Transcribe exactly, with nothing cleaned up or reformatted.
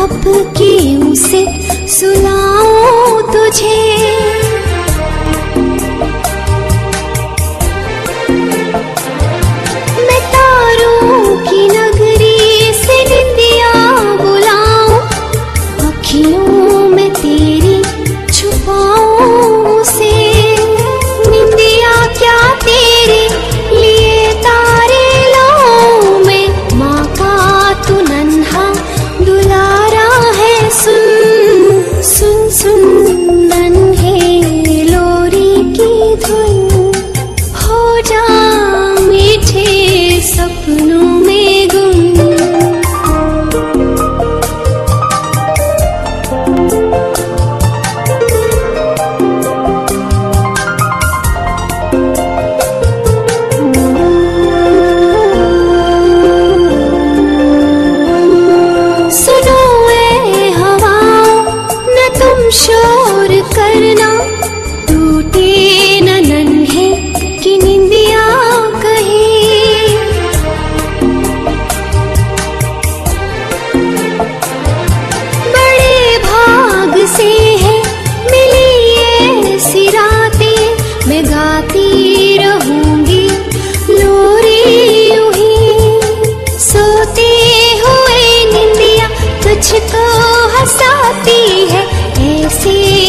झपकियों से सुलाऊं तुझे। मैं तारों की नगरी से निंदिया बुलाऊं, अखियों में तेरी छुपाऊं उसे। निंदिया क्या तेरे लिए तारे लाऊं मैं, माँ का तू नन्हा दुलारा है। सुन सुन सुन नन्हे लोरी की धुन, हो जा मीठे सपनों में गुम। सुनो ए हवाओं न तुम शोर करना, टूटे न नन्हे की निंदिया कहीं। बड़े भाग से है मिली ये सी रातें, मैं गाती रहूंगी लोरी यूं ही। सोते हुए निंदिया तुझको हंसाती है, ऐसे